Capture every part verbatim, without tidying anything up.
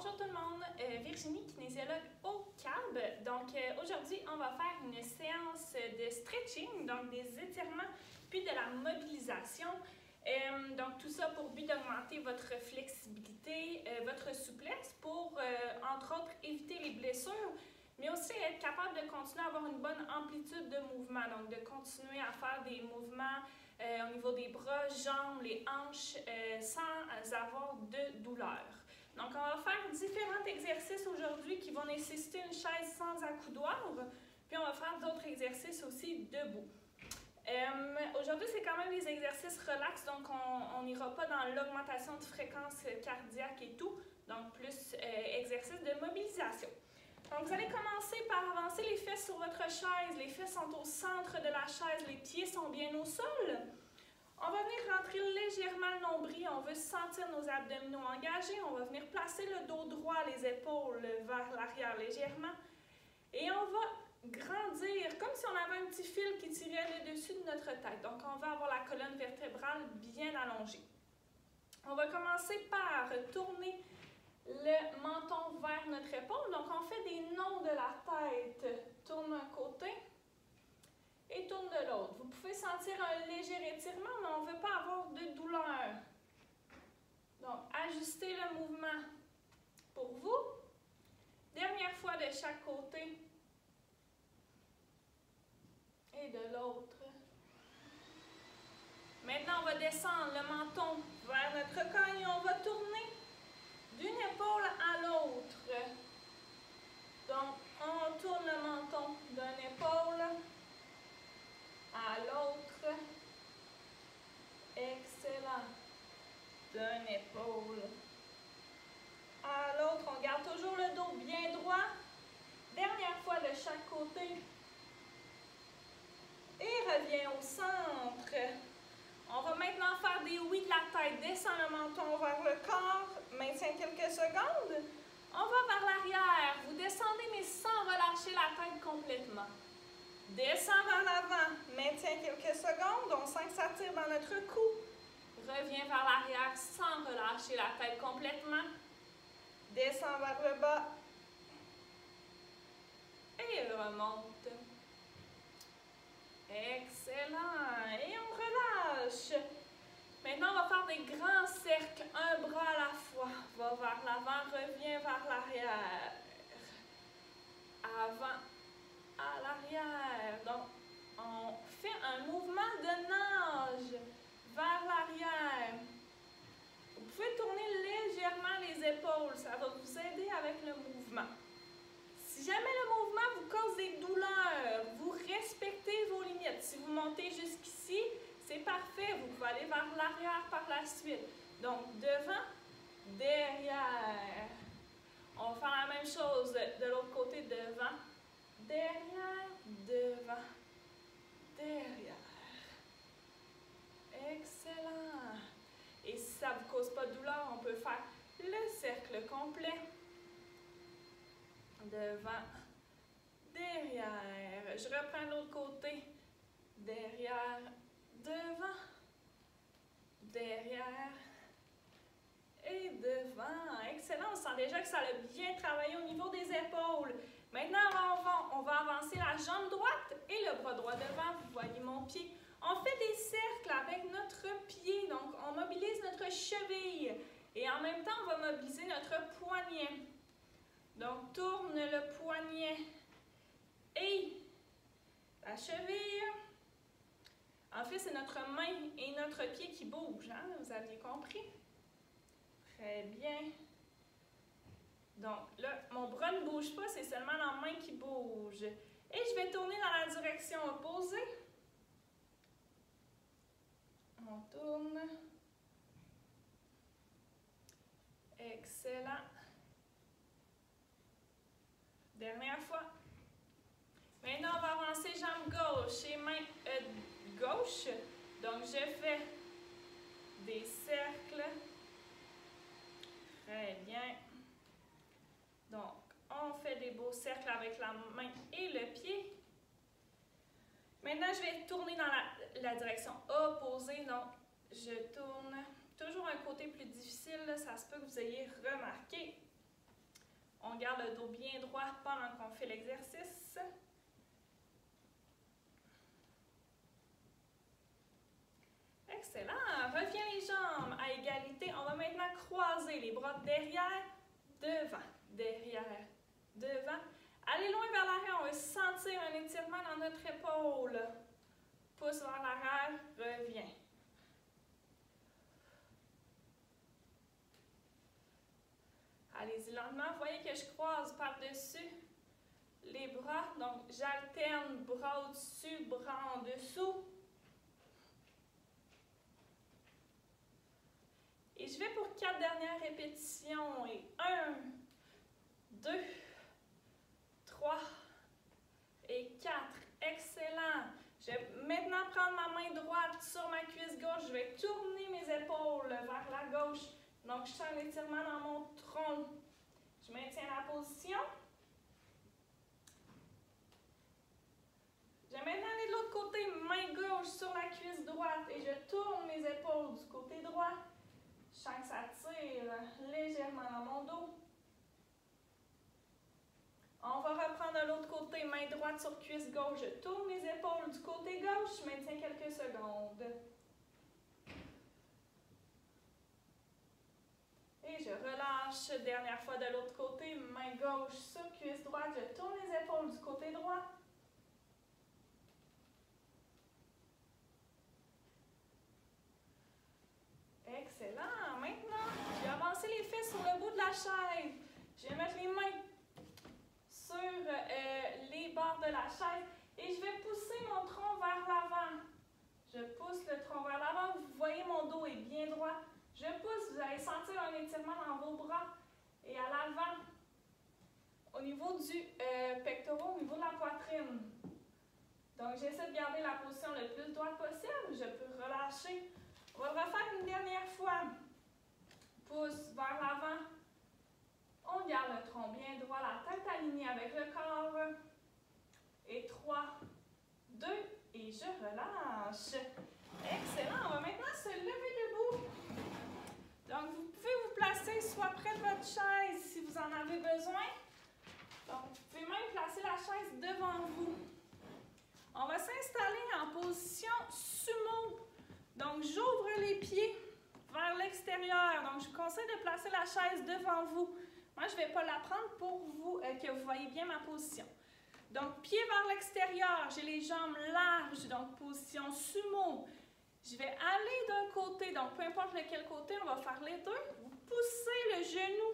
Bonjour tout le monde, euh, Virginie, kinésiologue au C A B. Donc euh, aujourd'hui, on va faire une séance de stretching, donc des étirements, puis de la mobilisation. Euh, donc tout ça pour but d'augmenter votre flexibilité, euh, votre souplesse, pour euh, entre autres éviter les blessures, mais aussi être capable de continuer à avoir une bonne amplitude de mouvement, donc de continuer à faire des mouvements euh, au niveau des bras, jambes, les hanches, euh, sans avoir de douleur. Donc, on va faire différents exercices aujourd'hui qui vont nécessiter une chaise sans accoudoir, puis on va faire d'autres exercices aussi debout. Euh, aujourd'hui, c'est quand même des exercices relax, donc on n'ira pas dans l'augmentation de fréquence cardiaque et tout, donc plus euh, exercice de mobilisation. Donc, vous allez commencer par avancer les fesses sur votre chaise. Les fesses sont au centre de la chaise, les pieds sont bien au sol. On va venir rentrer légèrement le nombril, on veut sentir nos abdominaux engagés, on va venir placer le dos droit, les épaules vers l'arrière légèrement et on va grandir comme si on avait un petit fil qui tirait le dessus de notre tête. Donc on va avoir la colonne vertébrale bien allongée. On va commencer par tourner le menton vers notre épaule, donc on fait des nons de la tête, tourne d'un côté et tourne de l'autre. Vous pouvez sentir un léger étirement, mais on ne veut pas avoir de douleur. Donc, ajustez le mouvement pour vous. Dernière fois de chaque côté. Et de l'autre. Maintenant, on va descendre le menton vers notre cogne et on va tourner d'une épaule à l'autre. Donc, on tourne le menton d'une épaule à l'autre. Excellent. D'une épaule à l'autre. On garde toujours le dos bien droit. Dernière fois de chaque côté. Et reviens au centre. On va maintenant faire des oui de la tête. Descends le menton vers le corps. Maintiens quelques secondes. On va vers l'arrière. Vous descendez mais sans relâcher la tête complètement. Descends vers l'avant, maintiens quelques secondes, on sent que ça tire dans notre cou. Reviens vers l'arrière sans relâcher la tête complètement. Descends vers le bas. Et remonte. Excellent. Et on relâche. Maintenant, on va faire des grands cercles, un bras à la fois. Va vers l'avant, reviens vers l'arrière. Avant. À l'arrière. Donc, on fait un mouvement de nage vers l'arrière. Vous pouvez tourner légèrement les épaules, ça va vous aider avec le mouvement. Si jamais le mouvement vous cause des douleurs, vous respectez vos limites. Si vous montez jusqu'ici, c'est parfait, vous pouvez aller vers l'arrière par la suite. Donc, devant, derrière. On va faire la même chose de l'autre côté, devant. Derrière, devant, derrière. Excellent. Et si ça ne vous cause pas de douleur, on peut faire le cercle complet. Devant, derrière. Je reprends l'autre côté. Derrière, devant, derrière et devant. Excellent. On sent déjà que ça a bien travaillé au niveau des épaules. Maintenant, on va, on va avancer la jambe droite et le bras droit devant. Vous voyez mon pied. On fait des cercles avec notre pied. Donc, on mobilise notre cheville. Et en même temps, on va mobiliser notre poignet. Donc, tourne le poignet et la cheville. En fait, c'est notre main et notre pied qui bougent. Hein? Vous aviez compris? Très bien. Donc là, mon bras ne bouge pas, c'est seulement la main qui bouge. Et je vais tourner dans la direction opposée. On tourne. Excellent. Dernière fois. Maintenant, on va avancer jambe gauche et main euh, gauche. Donc, je fais des cercles. Très bien. Donc, on fait des beaux cercles avec la main et le pied. Maintenant, je vais tourner dans la, la direction opposée. Donc, je tourne. Toujours un côté plus difficile, là, ça se peut que vous ayez remarqué. On garde le dos bien droit pendant qu'on fait l'exercice. Excellent. Reviens les jambes à égalité. On va maintenant croiser les bras derrière, devant, derrière, devant. Allez loin vers l'arrière. On va sentir un étirement dans notre épaule. Pousse vers l'arrière, reviens. Allez-y lentement. Vous voyez que je croise par-dessus les bras. Donc, j'alterne bras au-dessus, bras en dessous. Et je vais pour quatre dernières répétitions. Et un, deux, trois et quatre. Excellent. Je vais maintenant prendre ma main droite sur ma cuisse gauche. Je vais tourner mes épaules vers la gauche. Donc, je sens un étirement dans mon tronc. Je maintiens la position. Je vais maintenant aller de l'autre côté, main gauche sur la cuisse droite. Et je tourne mes épaules du côté droit. Je sens que ça tire légèrement dans mon dos. On va reprendre de l'autre côté, main droite sur cuisse gauche. Je tourne mes épaules du côté gauche. Je maintiens quelques secondes. Et je relâche. Dernière fois de l'autre côté, main gauche sur cuisse droite. Je tourne les épaules du côté droit. Excellent. Maintenant, je vais avancer les fesses sur le bout de la chaise. Je vais mettre les mains sur euh, les bords de la chaise et je vais pousser mon tronc vers l'avant. Je pousse le tronc vers l'avant. Vous voyez, mon dos est bien droit. Je pousse, vous allez sentir un étirement dans vos bras et à l'avant, au niveau du euh, pectoral, au niveau de la poitrine. Donc, j'essaie de garder la position le plus droite possible. Je peux relâcher. On va le refaire une dernière fois. Pousse vers l'avant. On garde le tronc bien droit, la tête alignée avec le corps. Et trois, deux, et je relâche. Excellent. On va maintenant se lever debout. Donc, vous pouvez vous placer soit près de votre chaise si vous en avez besoin. Donc, vous pouvez même placer la chaise devant vous. On va s'installer en position sumo. Donc, j'ouvre les pieds vers l'extérieur. Donc, je vous conseille de placer la chaise devant vous. Moi, je ne vais pas la prendre pour vous, euh, que vous voyez bien ma position. Donc, pieds vers l'extérieur. J'ai les jambes larges, donc position sumo. Je vais aller d'un côté, donc peu importe lequel côté, on va faire les deux. Vous poussez le genou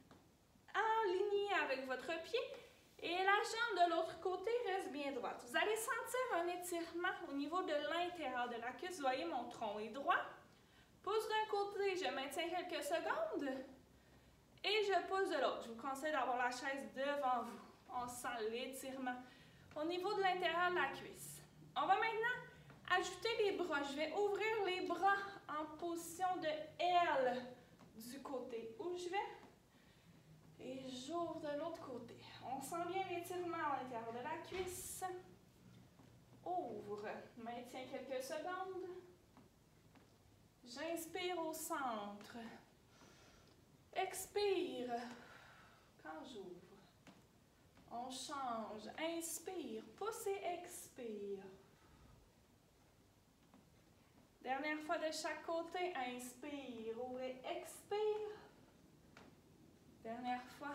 aligné avec votre pied et la jambe de l'autre côté reste bien droite. Vous allez sentir un étirement au niveau de l'intérieur de la cuisse. Vous voyez, mon tronc est droit. Pousse d'un côté, je maintiens quelques secondes et je pousse de l'autre. Je vous conseille d'avoir la chaise devant vous. On sent l'étirement au niveau de l'intérieur de la cuisse. On va maintenant ajouter les bras. Je vais ouvrir les bras en position de L du côté où je vais. Et j'ouvre de l'autre côté. On sent bien l'étirement à l'intérieur de la cuisse. Ouvre. Maintiens quelques secondes. J'inspire au centre. Expire. Quand j'ouvre. On change. Inspire. Pousse et expire. Dernière fois de chaque côté. Inspire. Ouvre et expire. Dernière fois.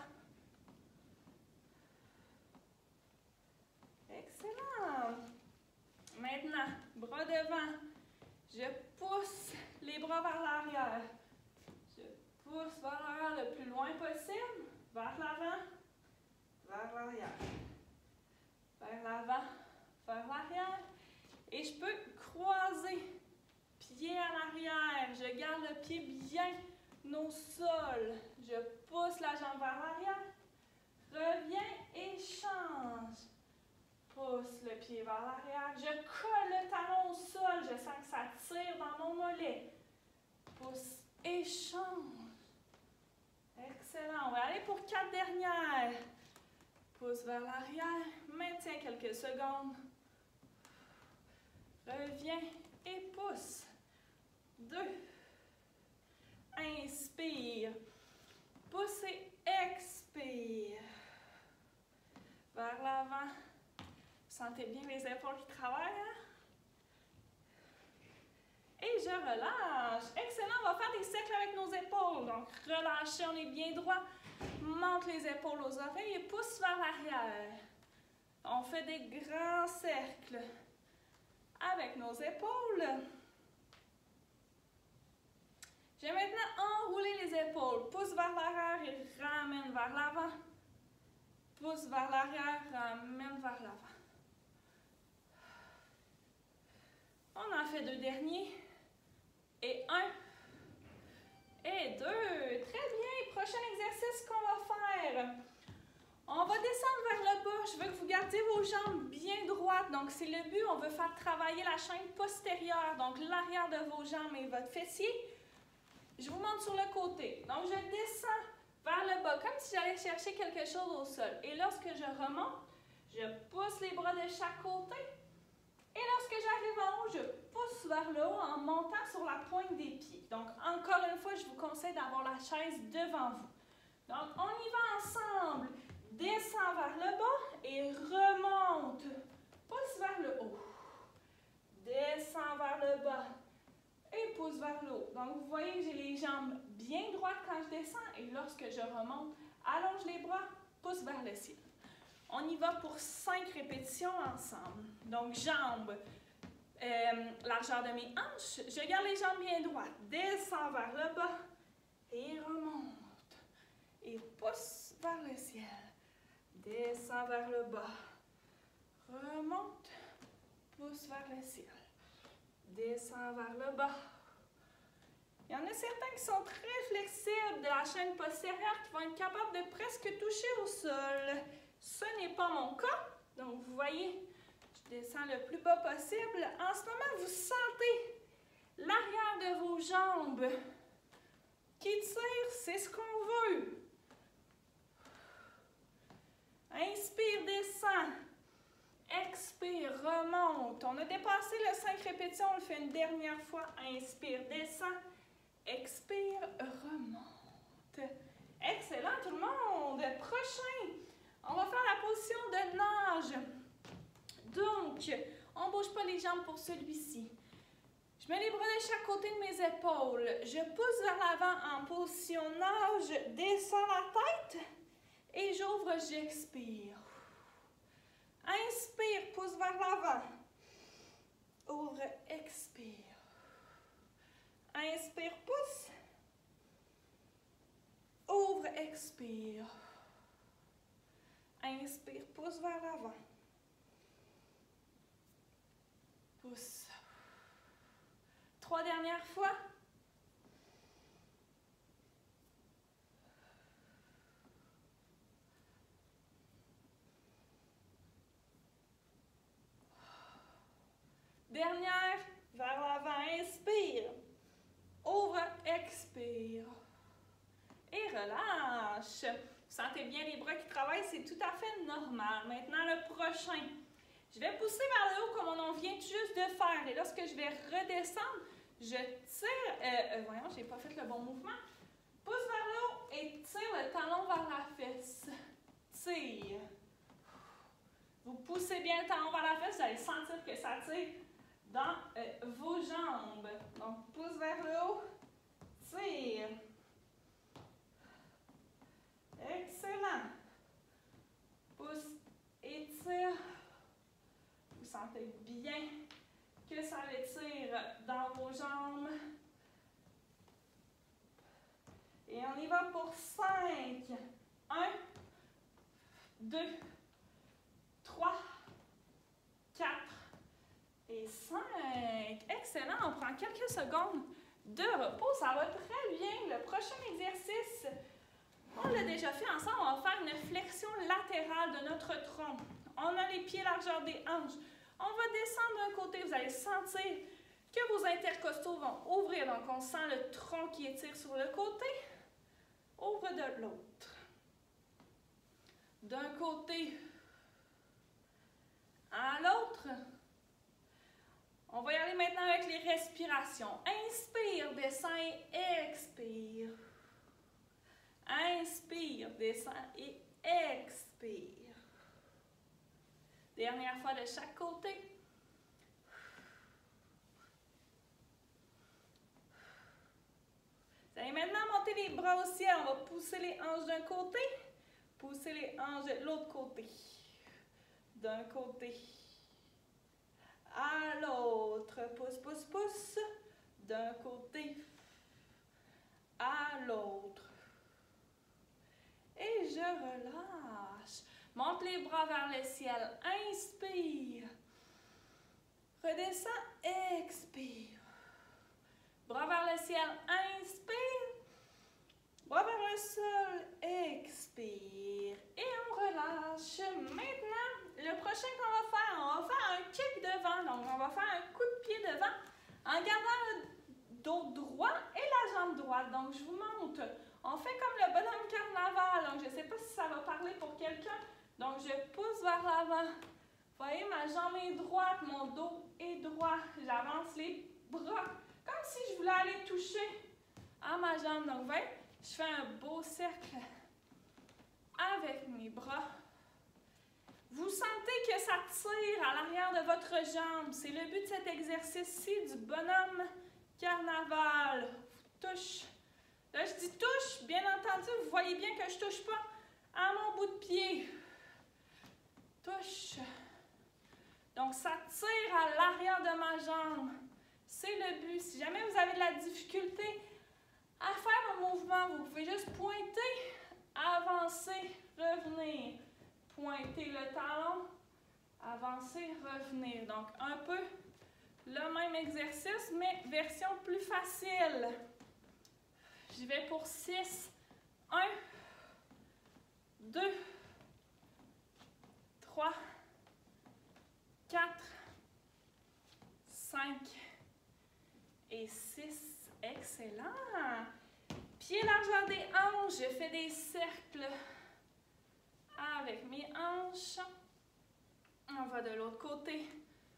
Excellent. Maintenant, bras devant. Je pousse les bras vers l'arrière. Je pousse vers l'arrière le plus loin possible. Vers l'avant. Vers l'arrière. Vers l'avant. Vers l'arrière. Et je peux croiser. Pied en arrière. Je garde le pied bien au sol. Je pousse la jambe vers l'arrière. Reviens et change. Pousse le pied vers l'arrière. Je colle le talon au sol. Je sens que ça tire dans mon mollet. Pousse et change. Excellent. On va aller pour quatre dernières. Pousse vers l'arrière. Maintiens quelques secondes. Reviens et pousse. Deux. Inspire. Pousse et expire. Expire. Vers l'avant. Sentez bien les épaules qui travaillent, hein? Et je relâche. Excellent, on va faire des cercles avec nos épaules. Donc, relâchez, on est bien droit. Monte les épaules aux oreilles et pousse vers l'arrière. On fait des grands cercles avec nos épaules. Je vais maintenant enrouler les épaules. Pousse vers l'arrière et ramène vers l'avant. Pousse vers l'arrière, ramène vers l'avant. On en fait deux derniers. Et un. Et deux. Très bien. Prochain exercice qu'on va faire. On va descendre vers le bas. Je veux que vous gardiez vos jambes bien droites. Donc, c'est le but. On veut faire travailler la chaîne postérieure. Donc, l'arrière de vos jambes et votre fessier. Je vous montre sur le côté. Donc, je descends vers le bas, comme si j'allais chercher quelque chose au sol. Et lorsque je remonte, je pousse les bras de chaque côté. Et lorsque j'arrive en haut, je pousse vers le haut en montant sur la pointe des pieds. Donc, encore une fois, je vous conseille d'avoir la chaise devant vous. Donc, on y va ensemble. Descends vers le bas et remonte. Pousse vers le haut. Descends vers le bas et pousse vers le haut. Donc, vous voyez que j'ai les jambes bien droites quand je descends et lorsque je remonte, allonge les bras, pousse vers le ciel. On y va pour cinq répétitions ensemble. Donc, jambes, euh, largeur de mes hanches. Je garde les jambes bien droites. Descends vers le bas et remonte. Et pousse vers le ciel. Descends vers le bas. Remonte. Pousse vers le ciel. Descends vers le bas. Il y en a certains qui sont très flexibles de la chaîne postérieure qui vont être capables de presque toucher au sol. Ce n'est pas mon cas. Donc, vous voyez, je descends le plus bas possible. En ce moment, vous sentez l'arrière de vos jambes qui tire. C'est ce qu'on veut. Inspire, descend. Expire, remonte. On a dépassé le cinq répétitions. On le fait une dernière fois. Inspire, descend. Expire, remonte. Excellent, tout le monde. Prochain. On va faire la position de nage. Donc, on ne bouge pas les jambes pour celui-ci. Je mets les bras de chaque côté de mes épaules. Je pousse vers l'avant en position nage. Descends la tête. Et j'ouvre, j'expire. Inspire, pousse vers l'avant. Ouvre, expire. Inspire, pousse. Ouvre, expire. Inspire, pousse vers l'avant. Pousse. Trois dernières fois. Dernière, vers l'avant, inspire. Ouvre, expire. Et relâche. Vous sentez bien les bras qui travaillent, c'est tout à fait normal. Maintenant, le prochain. Je vais pousser vers le haut comme on vient juste de faire. Et lorsque je vais redescendre, je tire. Euh, euh, voyons, je n'ai pas fait le bon mouvement. Pousse vers le haut et tire le talon vers la fesse. Tire. Vous poussez bien le talon vers la fesse, vous allez sentir que ça tire dans euh, vos jambes. Donc, pousse vers le haut, tire. Excellent. Pousse et tire. Vous sentez bien que ça l'étire dans vos jambes. Et on y va pour cinq. un, deux, trois, quatre et cinq. Excellent. On prend quelques secondes de repos. Ça va très bien. Le prochain exercice, on l'a déjà fait ensemble. On va faire une flexion latérale de notre tronc. On a les pieds largeur des hanches. On va descendre d'un côté. Vous allez sentir que vos intercostaux vont ouvrir. Donc, on sent le tronc qui étire sur le côté. Ouvre de l'autre. D'un côté à l'autre. On va y aller maintenant avec les respirations. Inspire, descend et expire. Inspire, descend et expire. Dernière fois de chaque côté. Vous allez maintenant monter les bras au ciel. On va pousser les hanches d'un côté, pousser les hanches de l'autre côté. D'un côté à l'autre. Pousse, pousse, pousse. D'un côté à l'autre. Et je relâche. Monte les bras vers le ciel. Inspire. Redescends. Expire. Bras vers le ciel. Inspire. Bras vers le sol. Expire. Et on relâche. Maintenant, le prochain qu'on va faire, on va faire un kick devant. Donc, on va faire un coup de pied devant en gardant le dos droit et la jambe droite. Donc, je vous montre. On fait comme le bonhomme carnaval. Donc, je ne sais pas si ça va parler pour quelqu'un. Donc, je pousse vers l'avant. Vous voyez, ma jambe est droite, mon dos est droit. J'avance les bras comme si je voulais aller toucher à ma jambe. Donc, vous voyez, je fais un beau cercle avec mes bras. Vous sentez que ça tire à l'arrière de votre jambe. C'est le but de cet exercice-ci du bonhomme carnaval. Touche. Là, je dis touche. Bien entendu, vous voyez bien que je ne touche pas à mon bout de pied. Touche. Donc, ça tire à l'arrière de ma jambe. C'est le but. Si jamais vous avez de la difficulté à faire un mouvement, vous pouvez juste pointer, avancer, revenir. Pointer le talon, avancer, revenir. Donc, un peu le même exercice, mais version plus facile. J'y vais pour six. un, deux, trois, quatre, cinq et six. Excellent! Pied largeur des hanches, je fais des cercles avec mes hanches. On va de l'autre côté.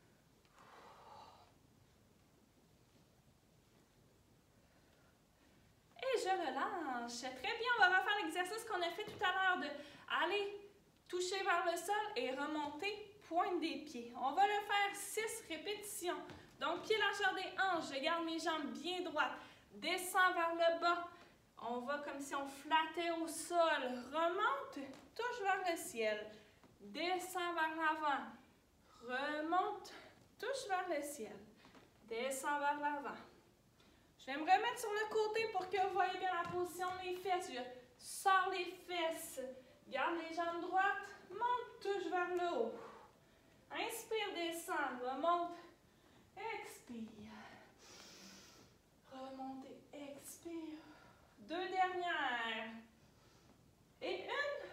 Et je relâche. Très bien, on va refaire l'exercice qu'on a fait tout à l'heure de aller toucher vers le sol et remonter, pointe des pieds. On va le faire six répétitions. Donc, pied largeur des hanches, je garde mes jambes bien droites. Descends vers le bas. On va comme si on flattait au sol. Remonte, touche vers le ciel. Descends vers l'avant. Remonte, touche vers le ciel. Descends vers l'avant. Je vais me remettre sur le côté pour que vous voyez bien la position des fesses. Je sors les fesses. Garde les jambes droites. Monte, touche vers le haut. Inspire, descends. Remonte. Expire. Remontez. Expire. Deux dernières. Et une.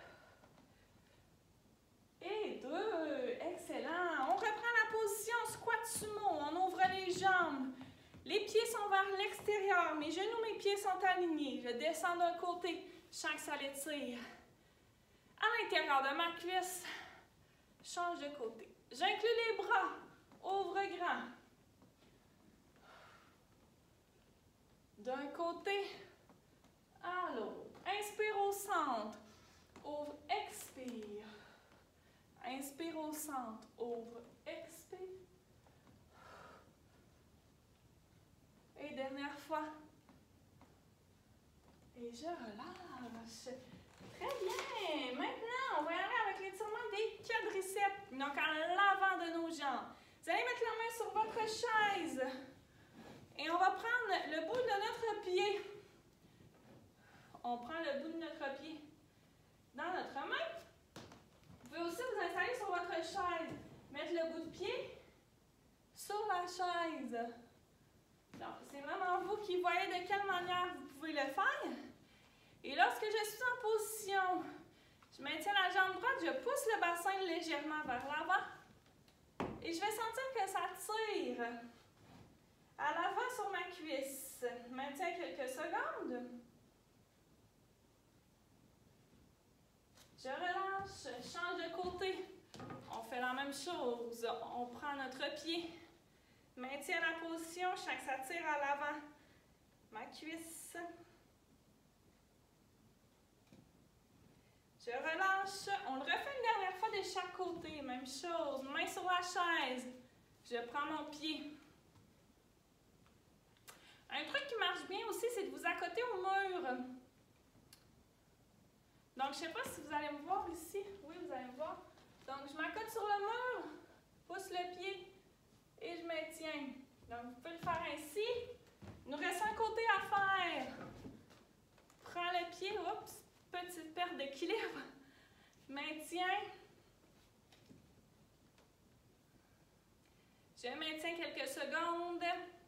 Et deux. Excellent. On reprend la position squat sumo. On ouvre les jambes. Les pieds sont vers l'extérieur. Mes genoux, mes pieds sont alignés. Je descends d'un côté. Je sens que ça l'étire. À l'intérieur de ma cuisse, change de côté. J'inclus les bras. Ouvre grand. D'un côté à l'autre. Inspire au centre. Ouvre, expire. Inspire au centre. Ouvre, expire. Et dernière fois. Et je relâche. Très bien. Maintenant, on va y aller avec l'étirement des quadriceps. Donc, à l'avant de nos jambes. Vous allez mettre la main sur votre chaise. Et on va prendre le bout de notre pied. On prend le bout de notre pied dans notre main. Vous pouvez aussi vous installer sur votre chaise. Mettre le bout de pied sur la chaise. Donc, c'est vraiment vous qui voyez de quelle manière vous pouvez le faire. Et lorsque je suis en position, je maintiens la jambe droite, je pousse le bassin légèrement vers l'avant. Et je vais sentir que ça tire à l'avant sur ma cuisse. Maintiens quelques secondes. Je relâche, je change de côté. On fait la même chose. On prend notre pied. Maintiens la position, je sens que ça tire à l'avant. Ma cuisse. Je relâche. On le refait une dernière fois de chaque côté. Même chose. Main sur la chaise. Je prends mon pied. Un truc qui marche bien aussi, c'est de vous accoter au mur. Donc, je ne sais pas si vous allez me voir ici. Oui, vous allez me voir. Donc, je m'accote sur le mur, pousse le pied et je me tiens. Donc, vous pouvez le faire ainsi. Il nous reste un côté à faire. Prends le pied, oups, petite perte d'équilibre. Maintiens. Je maintiens quelques secondes.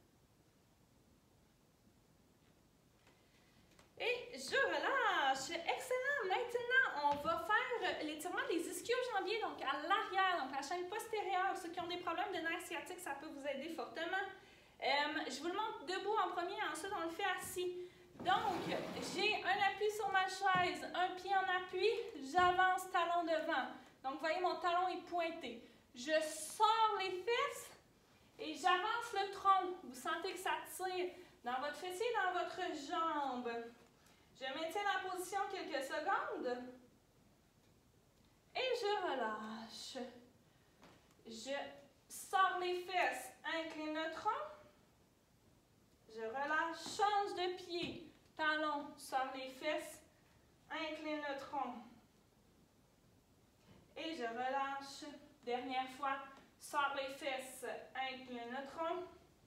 Et je relâche. Excellent. Maintenant, on va faire l'étirement des ischio-jambiers, donc à l'arrière, donc la chaîne postérieure. Ceux qui ont des problèmes de nerfs sciatiques, ça peut vous aider fortement. Euh, je vous le montre debout en premier, ensuite on le fait assis. Donc, j'ai un appui sur ma chaise, un pied en appui, j'avance talon devant. Donc, vous voyez, mon talon est pointé. Je sors les fesses et j'avance le tronc. Vous sentez que ça tire dans votre fessier, dans votre jambe. Je maintiens la position quelques secondes et je relâche. Je sors les fesses, incline le tronc. Je relâche, change de pied, talon, sors les fesses, incline le tronc. Et je relâche. Dernière fois, sors les fesses, incline le tronc.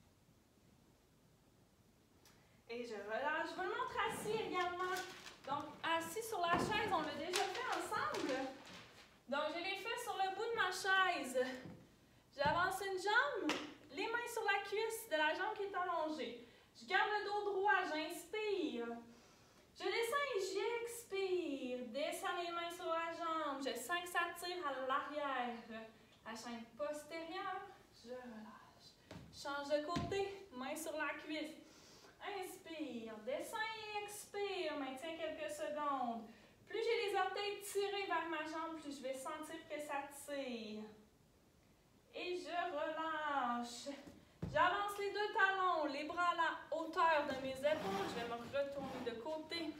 Et je relâche. Je vous le montre assis également. Donc, assis sur la chaise, on l'a déjà fait ensemble. Donc, j'ai les fesses sur le bout de ma chaise. J'avance une jambe, les mains sur la cuisse de la jambe qui est allongée. Je garde le dos droit, j'inspire. Je descends et j'expire. Descends les mains sur la jambe. Je sens que ça tire à l'arrière. La chaîne postérieure, je relâche. Change de côté, main sur la cuisse. Inspire, descends et expire. Maintiens quelques secondes. Plus j'ai les orteils tirés vers ma jambe, plus je vais sentir que ça tire. Et je relâche. J'avance les deux talons, les bras à la hauteur de mes épaules. Je vais me retourner de côté.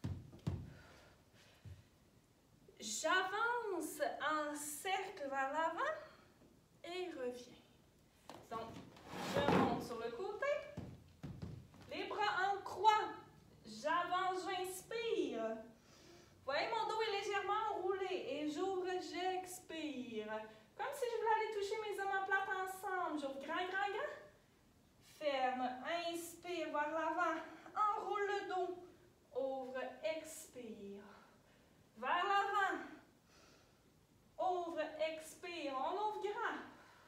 J'avance en cercle vers l'avant et reviens. Donc, je monte sur le côté. Les bras en croix. J'avance, j'inspire. Vous voyez, mon dos est légèrement enroulé et j'ouvre, j'expire. Comme si je voulais aller toucher mes omoplates ensemble. J'ouvre grand, grand, grand. Ferme, inspire vers l'avant. Enroule le dos. Ouvre, expire. Vers l'avant. Ouvre, expire. On ouvre grand.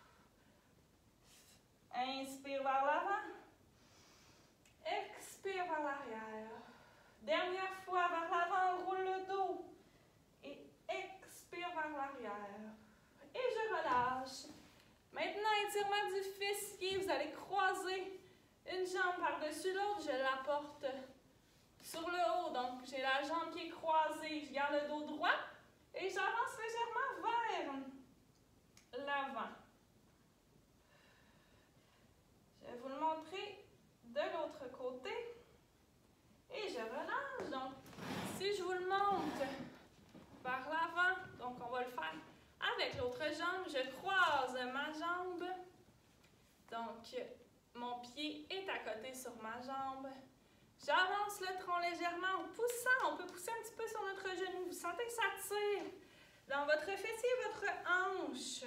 Inspire vers l'avant. Expire vers l'arrière. Dernière fois, vers l'avant, enroule le dos. Et expire vers l'arrière. Et je relâche. Maintenant, étirement du fessier. Vous allez croiser une jambe par-dessus l'autre. Je la porte sur le haut. Donc, j'ai la jambe qui est croisée. Je garde le dos droit. Et j'avance légèrement vers l'avant. Je vais vous le montrer de l'autre côté. Et je relâche. Donc, si je vous le montre vers l'avant, donc on va le faire avec l'autre jambe. Je croise ma jambe. Donc, mon pied est à côté sur ma jambe. J'avance le tronc légèrement en poussant. On peut pousser un petit peu sur notre genou. Vous sentez que ça tire dans votre fessier et votre hanche.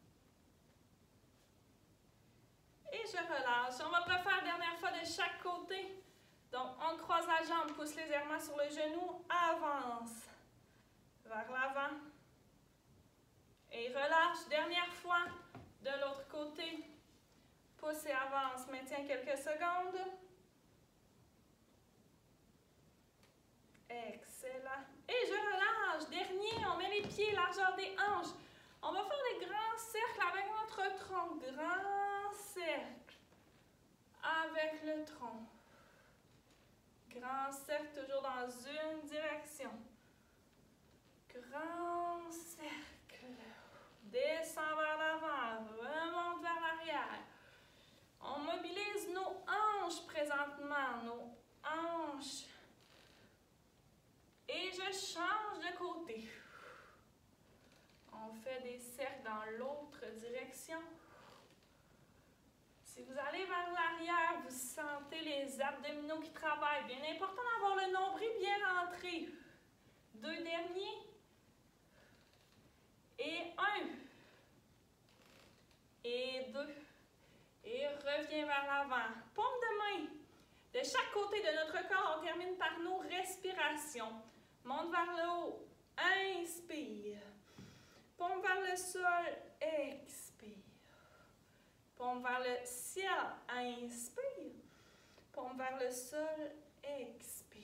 Et je relâche. On va le refaire dernière fois de chaque côté. Donc, on croise la jambe, pousse légèrement sur le genou, avance vers l'avant. Et relâche. Dernière fois de l'autre côté. Pousse et avance. Maintiens quelques secondes. Excellent. Et je relâche. Dernier, on met les pieds largeur des hanches. On va faire des grands cercles avec notre tronc. Grand cercle avec le tronc. Grand cercle toujours dans une direction. Grand cercle. Descend vers l'avant. Remonte vers l'arrière. On mobilise nos hanches présentement. Nos hanches. Et je change de côté. des cercles dans l'autre direction. Si vous allez vers l'arrière, vous sentez les abdominaux qui travaillent. Bien important d'avoir le nombril bien rentré. Deux derniers. Et un. Et deux. Et reviens vers l'avant. Paume de main. De chaque côté de notre corps, on termine par nos respirations. Monte vers le haut. Inspire. Paume vers le sol. Expire. Paume vers le ciel. Inspire. Paume vers le sol. Expire.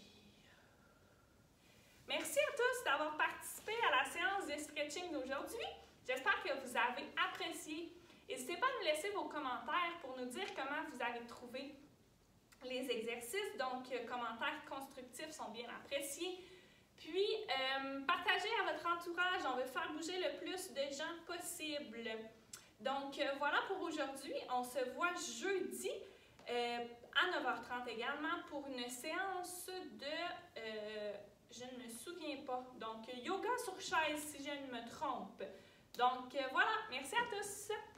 Merci à tous d'avoir participé à la séance de stretching d'aujourd'hui. J'espère que vous avez apprécié. N'hésitez pas à nous laisser vos commentaires pour nous dire comment vous avez trouvé les exercices. Donc, euh, commentaires constructifs sont bien appréciés. Puis, euh, partagez à votre entourage. On veut faire bouger le plus de gens possible. Donc, euh, voilà pour aujourd'hui. On se voit jeudi euh, à neuf heures trente également pour une séance de, euh, je ne me souviens pas, donc yoga sur chaise si je ne me trompe. Donc, euh, voilà. Merci à tous.